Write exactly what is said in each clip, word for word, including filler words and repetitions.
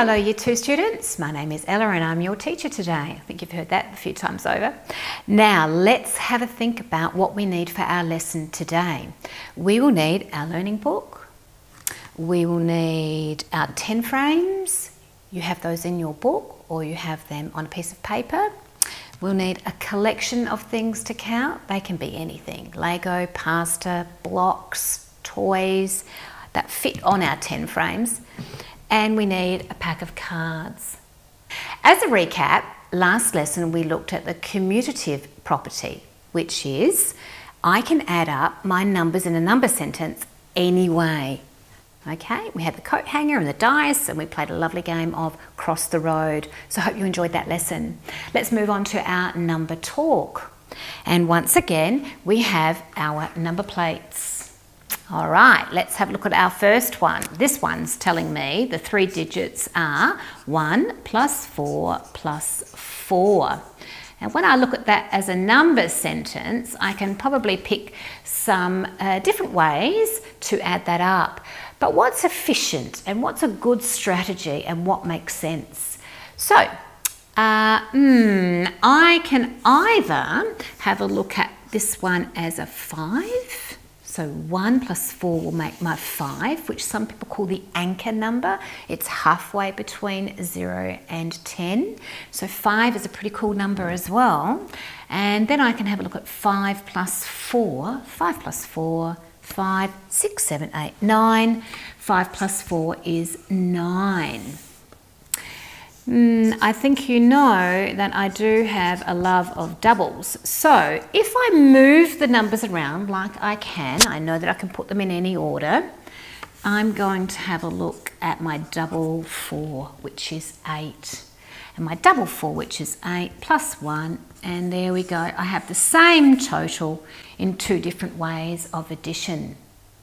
Hello Year two students, my name is Ella and I'm your teacher today. I think you've heard that a few times over. Now let's have a think about what we need for our lesson today. We will need our learning book, we will need our ten frames, you have those in your book or you have them on a piece of paper. We'll need a collection of things to count. They can be anything, Lego, pasta, blocks, toys that fit on our ten frames. And we need a pack of cards. As a recap, last lesson we looked at the commutative property, which is I can add up my numbers in a number sentence any way. Okay, we had the coat hanger and the dice and we played a lovely game of cross the road. So I hope you enjoyed that lesson. Let's move on to our number talk. And once again, we have our number plates. All right, let's have a look at our first one. This one's telling me the three digits are one plus four plus four. And when I look at that as a number sentence, I can probably pick some uh, different ways to add that up. But what's efficient and what's a good strategy and what makes sense? So, uh, mm, I can either have a look at this one as a five. So one plus four will make my five, which some people call the anchor number. It's halfway between zero and ten. So five is a pretty cool number as well. And then I can have a look at five plus four. five plus four, five, six, seven, eight, nine. five plus four is nine. Mm, I think you know that I do have a love of doubles. So if I move the numbers around like I can, I know that I can put them in any order. I'm going to have a look at my double four, which is eight. And my double four, which is eight, plus one. And there we go. I have the same total in two different ways of addition.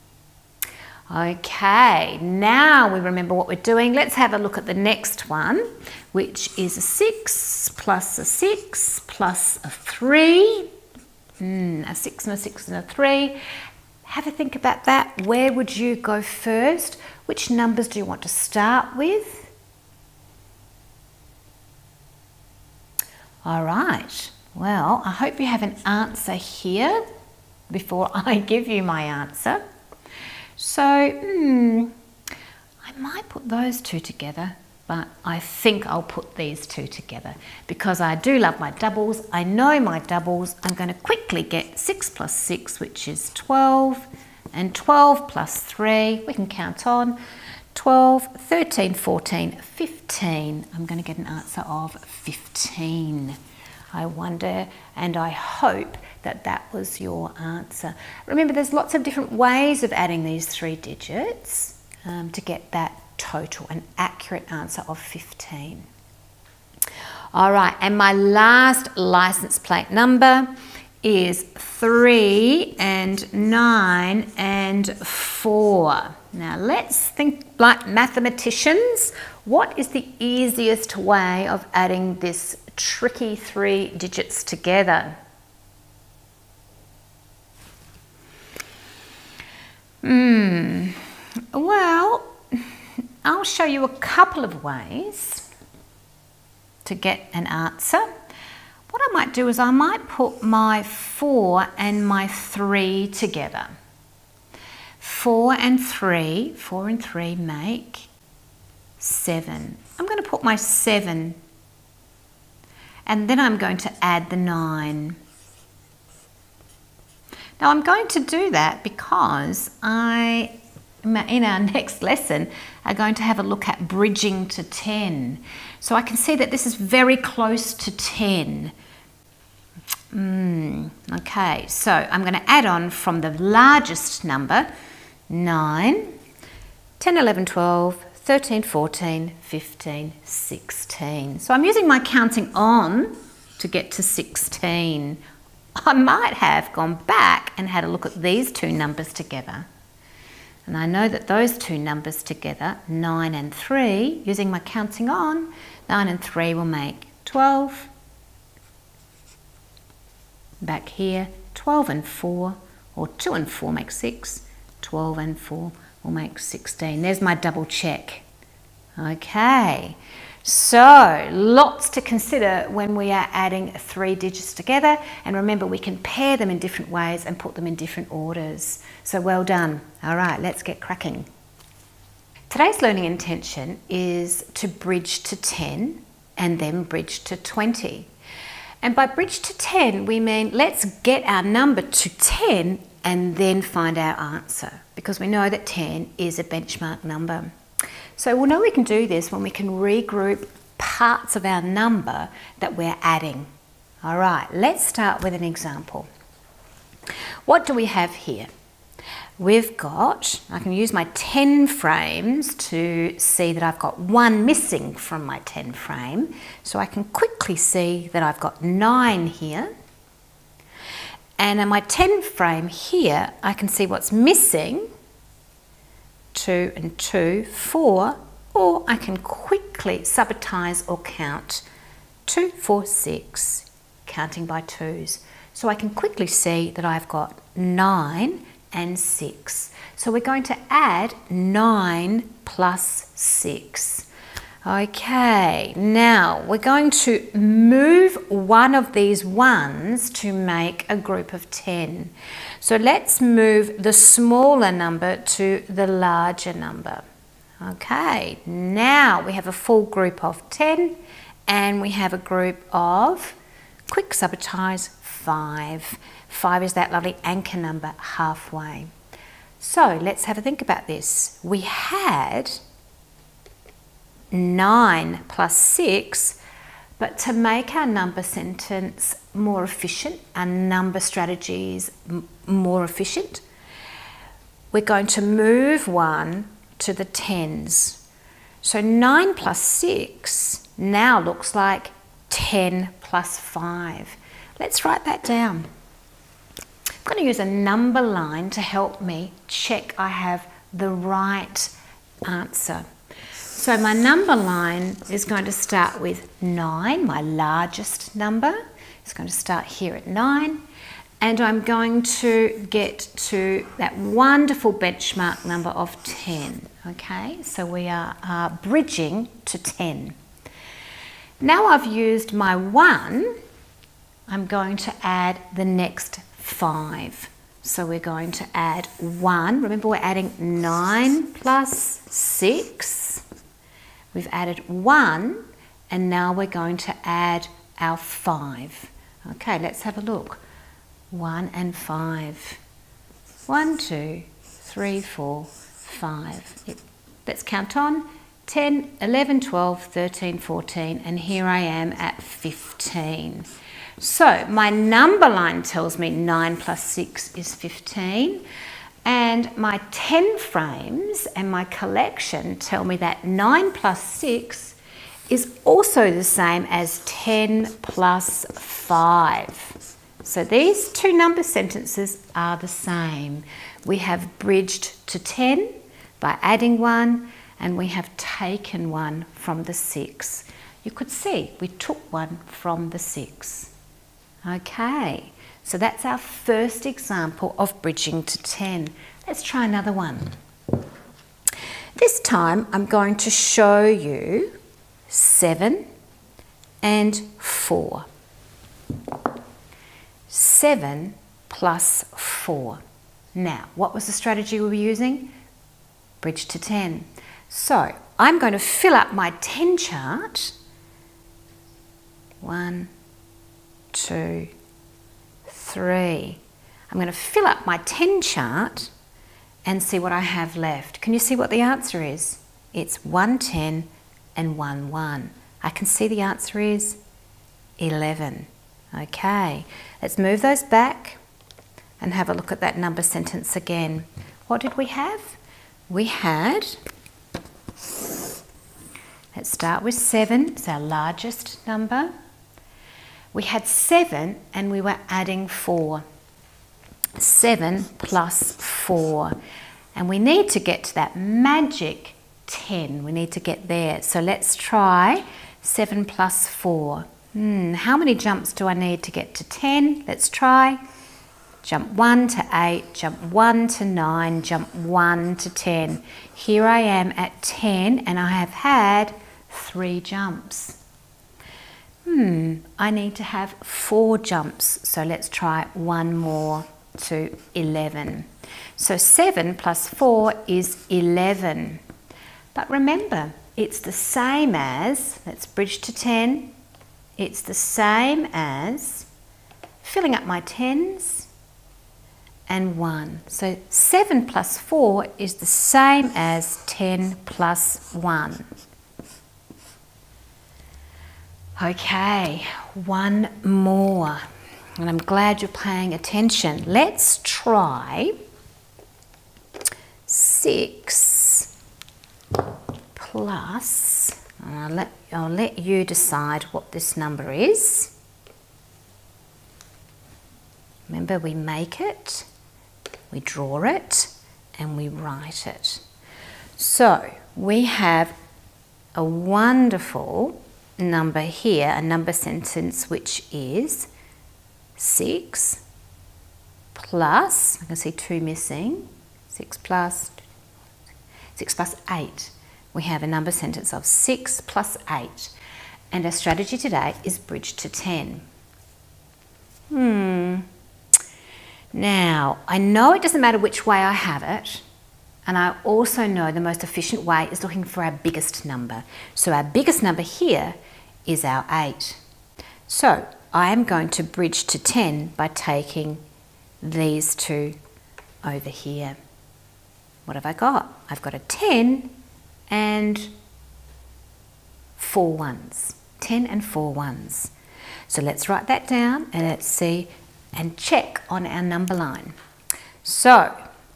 Okay, now we remember what we're doing. Let's have a look at the next one, which is a six plus a six plus a three. Mm, a six and a six and a three. Have a think about that. Where would you go first? Which numbers do you want to start with? All right, well, I hope you have an answer here before I give you my answer. So, hmm, I might put those two together, but I think I'll put these two together because I do love my doubles. I know my doubles. I'm going to quickly get six plus six, which is twelve, and twelve plus three, we can count on, twelve, thirteen, fourteen, fifteen. I'm going to get an answer of fifteen. I wonder and I hope that that was your answer. Remember, there's lots of different ways of adding these three digits um, to get that total, an accurate answer of fifteen. All right, and my last license plate number is three and nine and four. Now let's think like mathematicians. What is the easiest way of adding this tricky three digits together? Hmm, well, I'll show you a couple of ways to get an answer. What I might do is I might put my four and my three together. Four and three, four and three make seven. I'm going to put my seven and then I'm going to add the nine. Now I'm going to do that because I, in our next lesson, are going to have a look at bridging to ten. So I can see that this is very close to ten. Mm, okay, so I'm going to add on from the largest number, nine, ten, eleven, twelve, thirteen, fourteen, fifteen, sixteen. So I'm using my counting on to get to sixteen. I might have gone back and had a look at these two numbers together. And I know that those two numbers together, nine and three, using my counting on, nine and three will make twelve. Back here, twelve and four, or two and four make six. twelve and four will make sixteen. There's my double check. Okay, so lots to consider when we are adding three digits together, and remember we can pair them in different ways and put them in different orders. So well done. All right, let's get cracking. Today's learning intention is to bridge to ten and then bridge to twenty. And by bridge to ten, we mean let's get our number to ten and then find our answer, because we know that ten is a benchmark number. So we'll know we can do this when we can regroup parts of our number that we're adding. All right, let's start with an example. What do we have here? We've got, I can use my ten frames to see that I've got one missing from my ten frame. So I can quickly see that I've got nine here. And in my ten frame here, I can see what's missing, two and two, four, or I can quickly subitize or count two, four, six, counting by twos. So I can quickly see that I've got nine and six. So we're going to add nine plus six. Okay, now we're going to move one of these ones to make a group of ten. So let's move the smaller number to the larger number. Okay, now we have a full group of ten and we have a group of, quick subitize, five. Five is that lovely anchor number halfway. So let's have a think about this. We had nine plus six, but to make our number sentence more efficient, our number strategies more efficient, we're going to move one to the tens. So nine plus six now looks like ten plus five. Let's write that down. I'm going to use a number line to help me check I have the right answer. So my number line is going to start with nine, my largest number. It's going to start here at nine. And I'm going to get to that wonderful benchmark number of ten. Okay, so we are uh, bridging to ten. Now I've used my one, I'm going to add the next five. So we're going to add one. Remember, we're adding nine plus six. We've added one, and now we're going to add our five. Okay, let's have a look. One and five. One, two, three, four, five. Let's count on. ten, eleven, twelve, thirteen, fourteen, and here I am at fifteen. So my number line tells me nine plus six is fifteen, and my ten frames and my collection tell me that nine plus six is also the same as ten plus five. So these two number sentences are the same. We have bridged to ten by adding one, and we have taken one from the six. You could see we took one from the six. Okay, so that's our first example of bridging to ten. Let's try another one. This time I'm going to show you seven and four. seven plus four. Now, what was the strategy we were using? Bridge to ten. So I'm going to fill up my ten chart. One, two, three. I'm going to fill up my ten chart and see what I have left. Can you see what the answer is? It's one ten and one one. I can see the answer is eleven. Okay, let's move those back and have a look at that number sentence again. What did we have? We had, let's start with seven, it's our largest number. We had seven and we were adding four. seven plus four. And we need to get to that magic ten. We need to get there. So let's try seven plus four. Hmm, how many jumps do I need to get to ten? Let's try. Jump one to eight, jump one to nine, jump one to ten. Here I am at ten and I have had three jumps. Hmm, I need to have four jumps, so let's try one more to eleven. So seven plus four is eleven. But remember, it's the same as, let's bridge to ten, it's the same as filling up my tens and one. So seven plus four is the same as ten plus one. Okay, one more. And I'm glad you're paying attention. Let's try six plus, and I'll let, I'll let you decide what this number is. Remember, we make it, we draw it, and we write it. So we have a wonderful number here, a number sentence, which is six plus, I can see two missing, six plus, six plus eight. We have a number sentence of six plus eight. And our strategy today is bridge to ten. Hmm. Now, I know it doesn't matter which way I have it, and I also know the most efficient way is looking for our biggest number. So our biggest number here is our eight. So I am going to bridge to ten by taking these two over here. What have I got? I've got a ten and four ones. ten and four ones. So let's write that down and let's see and check on our number line. So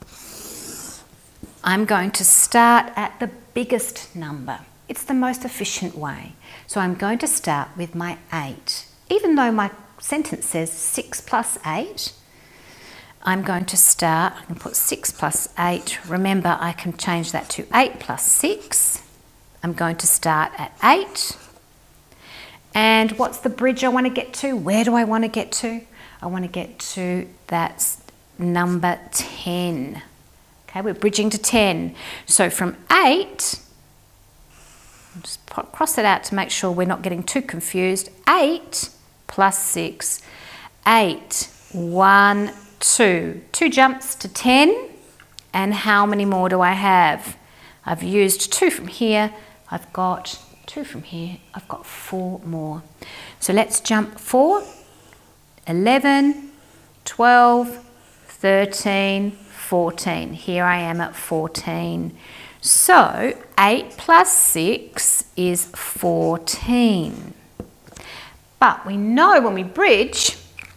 I'm going to start at the biggest number. It's the most efficient way. So I'm going to start with my eight. Even though my sentence says six plus eight, I'm going to start, I can put six plus eight. Remember, I can change that to eight plus six. I'm going to start at eight. And what's the bridge I want to get to? Where do I want to get to? I want to get to that number ten. Okay, we're bridging to ten. So from eight, just cross it out to make sure we're not getting too confused. eight plus six. eight, one, two. Two jumps to ten. And how many more do I have? I've used two from here. I've got two from here. I've got four more. So let's jump four. eleven, twelve, thirteen, fourteen. Here I am at fourteen. So eight plus six is fourteen. But we know when we bridge,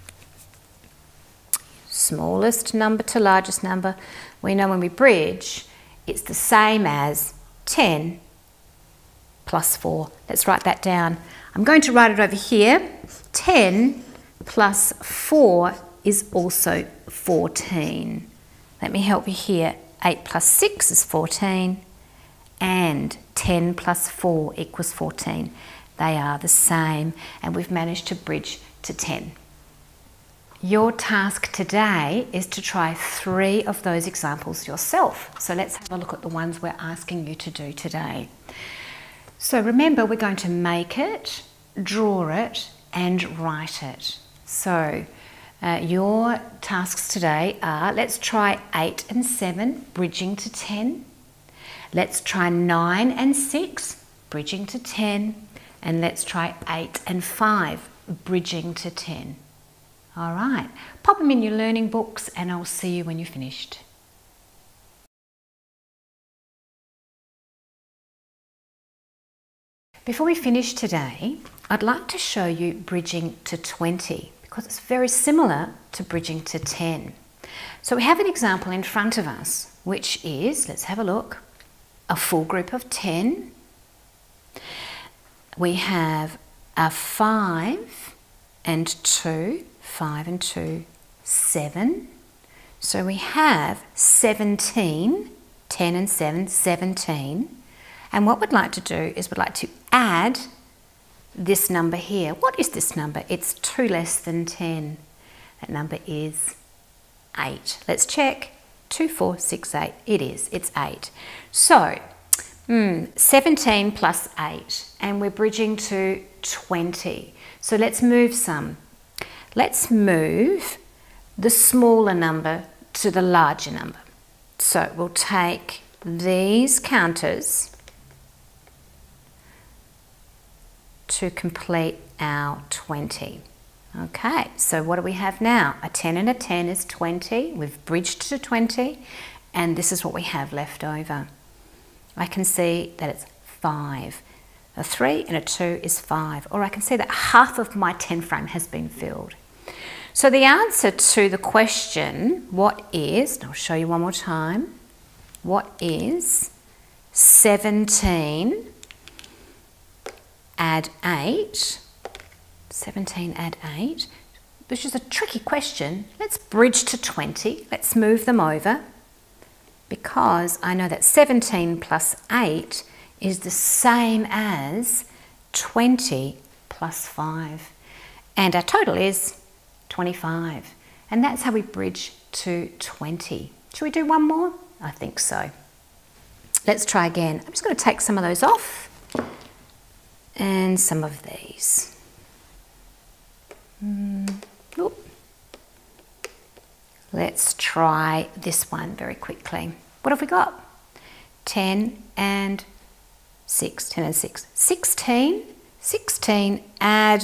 smallest number to largest number, we know when we bridge, it's the same as ten plus four. Let's write that down. I'm going to write it over here. ten plus four is also fourteen. Let me help you here. eight plus six is fourteen and ten plus four equals fourteen. They are the same and we've managed to bridge to ten. Your task today is to try three of those examples yourself. So let's have a look at the ones we're asking you to do today. So remember, we're going to make it, draw it and write it. So uh, your tasks today are, let's try eight and seven, bridging to ten. Let's try nine and six, bridging to ten. And let's try eight and five, bridging to ten. All right, pop them in your learning books and I'll see you when you're finished. Before we finish today, I'd like to show you bridging to twenty because it's very similar to bridging to ten. So we have an example in front of us, which is, let's have a look, a full group of ten. We have a five and two, five and two, seven. So we have seventeen, ten and seven, seventeen. And what we'd like to do is we'd like to add this number here. What is this number? It's two less than ten. That number is eight. Let's check. two, four, six, eight. It is. It's eight. So, mm, seventeen plus eight. And we're bridging to twenty. So let's move some. Let's move the smaller number to the larger number. So we'll take these counters to complete our twenty. Okay, so what do we have now? A ten and a ten is twenty. We've bridged to twenty, and this is what we have left over. I can see that it's five. A three and a two is five. Or I can see that half of my ten frame has been filled. So the answer to the question, what is, I'll show you one more time, what is seventeen add eight? seventeen add eight, which is a tricky question. Let's bridge to twenty. Let's move them over, because I know that seventeen plus eight is the same as twenty plus five. And our total is twenty-five. And that's how we bridge to twenty. Should we do one more? I think so. Let's try again. I'm just going to take some of those off and some of these. Mm, Let's try this one very quickly. What have we got? ten and six. ten and six. sixteen. sixteen add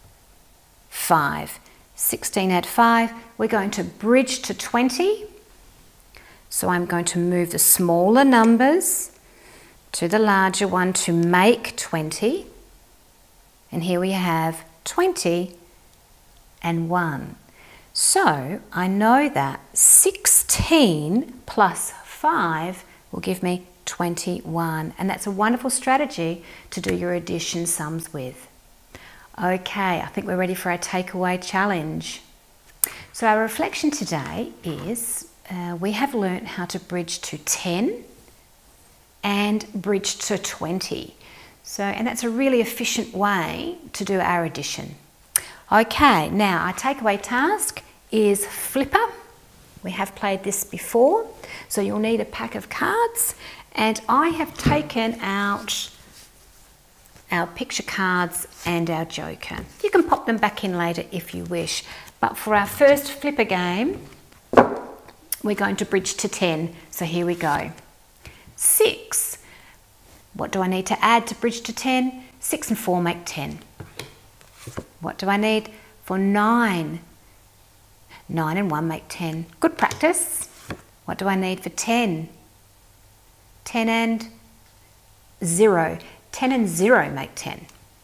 five. sixteen add five. We're going to bridge to twenty. So I'm going to move the smaller numbers to the larger one to make twenty. And here we have twenty and one. So I know that sixteen plus five will give me twenty-one. And that's a wonderful strategy to do your addition sums with. Okay, I think we're ready for our takeaway challenge. So our reflection today is uh, we have learnt how to bridge to ten and bridge to twenty. So, and that's a really efficient way to do our addition. Okay, now our takeaway task is flipper. We have played this before, so you'll need a pack of cards, and I have taken out our picture cards and our joker. You can pop them back in later if you wish, but for our first flipper game, we're going to bridge to ten, so here we go. Six. What do I need to add to bridge to ten? Six and four make ten. What do I need for nine? Nine and one make ten. Good practice. What do I need for ten? Ten and zero. Ten and zero make ten.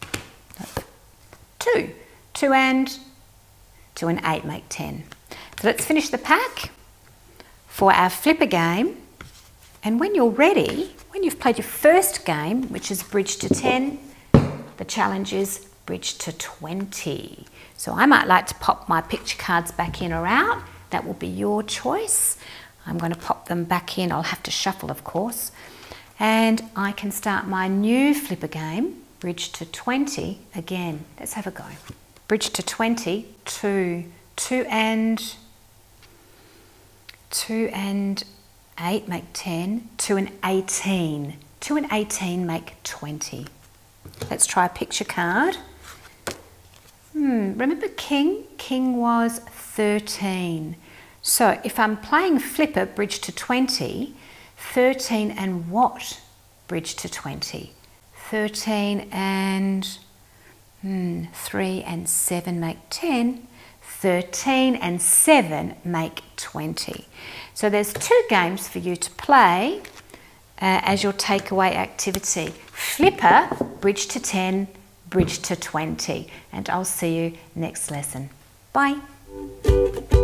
Two. Two and two and eight make ten. So let's finish the pack for our flipper game. And when you're ready, when you've played your first game, which is bridge to ten, the challenge is bridge to twenty. So I might like to pop my picture cards back in or out. That will be your choice. I'm going to pop them back in. I'll have to shuffle, of course. And I can start my new flipper game, bridge to twenty again. Let's have a go. Bridge to twenty, two, two and, two and eight make ten, two and eighteen. two and eighteen make twenty. Let's try a picture card. Hmm, remember king? King was thirteen. So if I'm playing flipper, bridge to twenty, thirteen and what? Bridge to twenty. thirteen and hmm, three and seven make ten. thirteen and seven make twenty. So there's two games for you to play uh, as your takeaway activity. Flipper, bridge to ten, bridge to twenty. And I'll see you next lesson. Bye.